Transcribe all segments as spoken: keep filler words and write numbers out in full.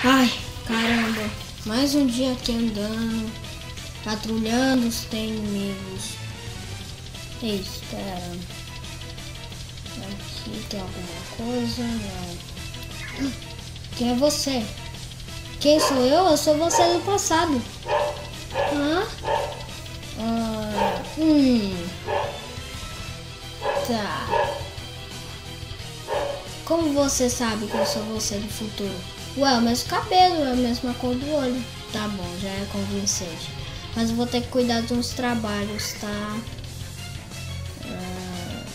Ai, caramba. Mais um dia aqui andando, patrulhando os inimigos. Ei, espera. Aqui tem alguma coisa? Não. Quem é você? Quem sou eu? Eu sou você do passado. Hã? Ah, hum. Tá. Como você sabe que eu sou você do futuro? Ué, o mesmo cabelo, a mesma cor do olho. Tá bom, já é convincente. Mas eu vou ter que cuidar de uns trabalhos, tá? Ah...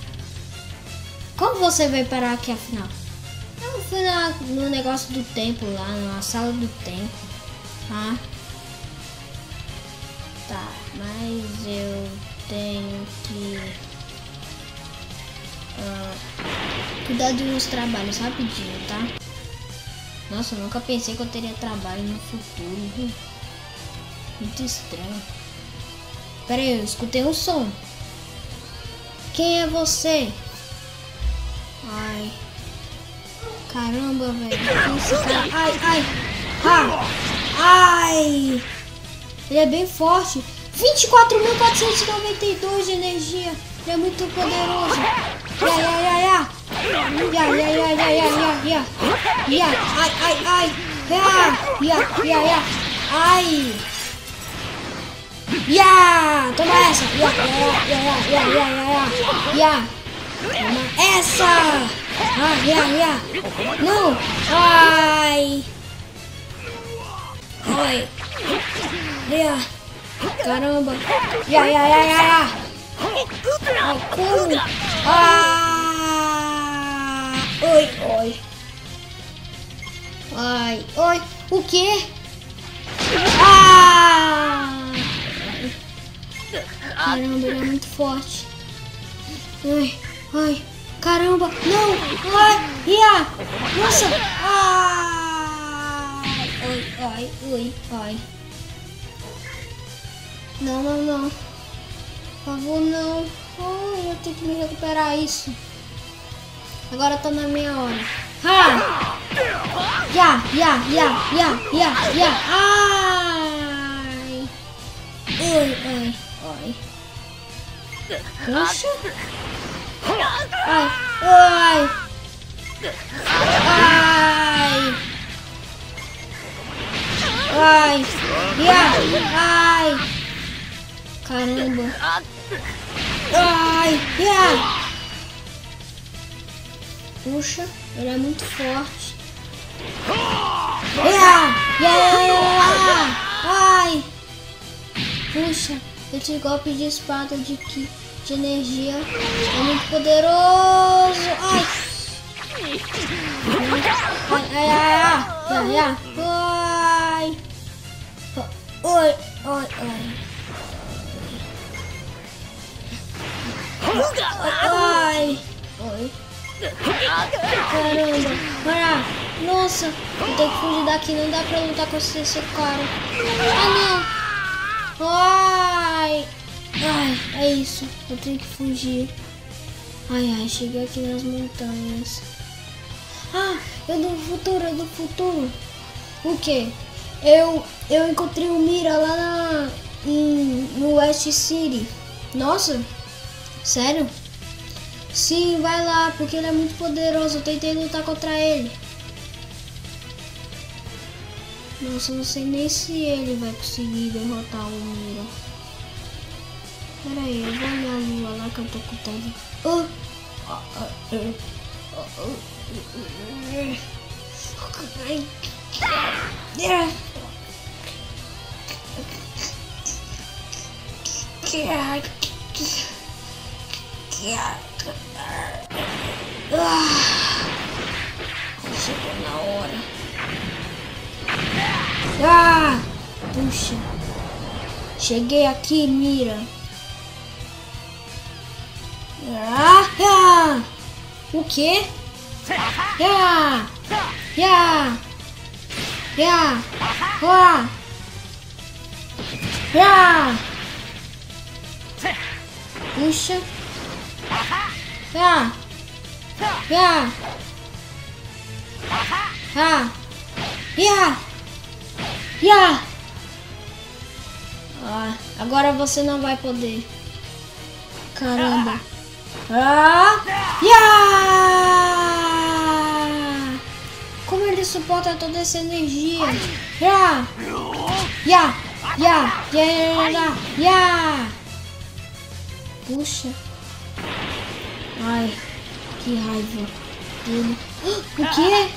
Como você veio parar aqui afinal? Eu fui na, no negócio do tempo lá, na sala do tempo. Ah? Tá, mas eu tenho que ah, cuidar de uns trabalhos rapidinho, tá? Nossa, eu nunca pensei que eu teria trabalho no futuro, viu? Muito estranho. Pera aí, eu escutei um som. Quem é você? Ai. Caramba, velho. Quem é esse cara? Ai, ai. Ah. Ai. Ele é bem forte. vinte e quatro mil quatrocentos e noventa e dois de energia. Ele é muito poderoso. Ya, ya, ya, ya. Ya, ya, ya, ya, ya, ya, ya. Ya, ai, ai, ai. Ya, ya, ya, ya. Ai. Ya, toma essa. Ya, ya, ya, ya, ya, ya, ya. Ya. Toma essa. Ah, ya, ya. Não. Ai. Ai. Ya. Caramba. Ya, ya, ya, ya, ya. Ai, como? Ah. Oi, oi. Ai, oi. O quê? Ah. Caramba, ele é muito forte. Ai, ai. Caramba, não. Ai, ia. Nossa. Ai, ai, ai, ai, ai. Não, não, não. Por favor, não. Ai, eu tenho que me recuperar isso. Agora tá na minha hora. Ah! Ya, ya, ya, ya, ya, ya. Ai! Ai, ai, ai. Puxa. Ai, ai. Ai. Ai. Ya, ai. Caramba. Ai, ya. Puxa, ele é muito forte. Ya, ya, ya. Ai. Puxa, esse golpe de espada de, de energia é muito poderoso. Ai. Ai, ai, ai, ai, ai, ai. Oi, oi, oi. Ai, oi. Caramba, para. Nossa, eu tenho que fugir daqui, não dá pra lutar com esse, esse cara. Ah, não. Ai. Ai, é isso, eu tenho que fugir. Ai, ai, cheguei aqui nas montanhas. Ah, eu do futuro, eu do futuro. O que? Eu, eu encontrei o Mira lá na, em, no West City. Nossa, sério? Sim, vai lá, porque ele é muito poderoso. Eu tentei lutar contra ele. Nossa, eu não sei nem se ele vai conseguir derrotar o Mira. Pera aí, eu vou olhar a lua lá que eu tô com tempo. Oh. Chegou na hora. Ah! Puxa. Cheguei aqui, Mira. Ah! Ah! O quê? Ya! Ya! Ya! Ah! Ya! Puxa! Ya! Ya! Ah! Ya! Ya! Ah, agora você não vai poder. Caramba. Ah! Ya! Como ele suporta toda essa energia? Ya! Ya! Ya! Ya! Ya! Ya! Puxa. Ai, que raiva dele. O quê?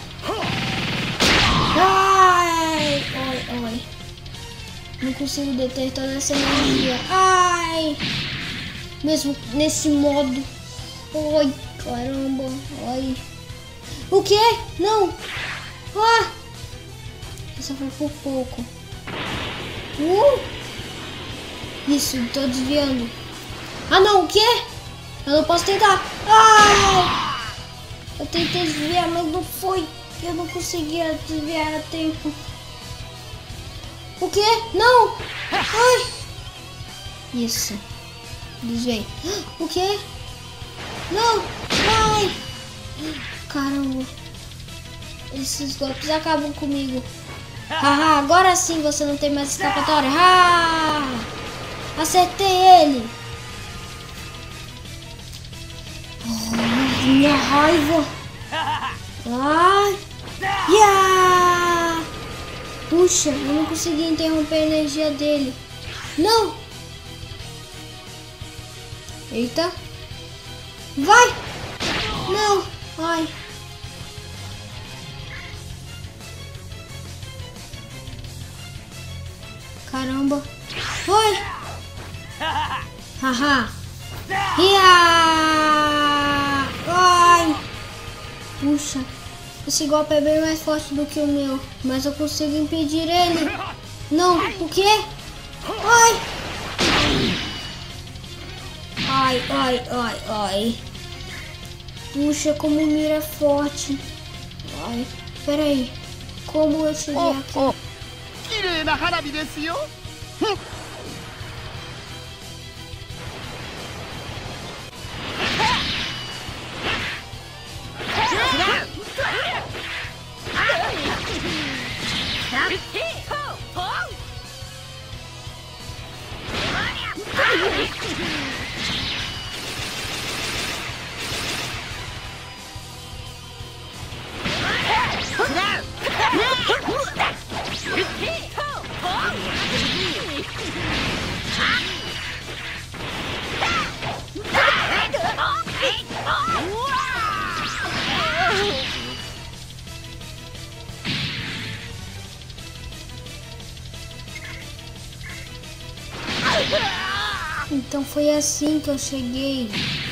Ai! Ai, ai. Não consigo deter toda essa energia. Ai! Mesmo nesse modo. Ai, caramba. Ai. O quê? Não! Ah! Essa foi por pouco. Uh! Isso, tô desviando. Ah, não, o quê? Eu não posso tentar. Ai! Eu tentei desviar, mas não foi. Eu não conseguia desviar a tempo. O quê? Não! Ai! Isso. Desviei. O quê? Não! Ai! Caramba. Esses golpes acabam comigo. Haha, agora sim você não tem mais escapatória. Ah! Acertei ele. Oh, minha raiva. Ai! Yeah! Puxa, eu não consegui interromper a energia dele. Não! Eita! Vai! Não! Ai! Caramba! Ai! Haha! Yeah! Ai! Puxa! Esse golpe é bem mais forte do que o meu, mas eu consigo impedir ele. Não, o quê? Ai! Ai, ai, ai, ai. Puxa, como mira é forte. Ai, peraí. Como eu cheguei Oh, aqui? oh. 綺麗な花火ですよ。ふん Então foi assim que eu cheguei.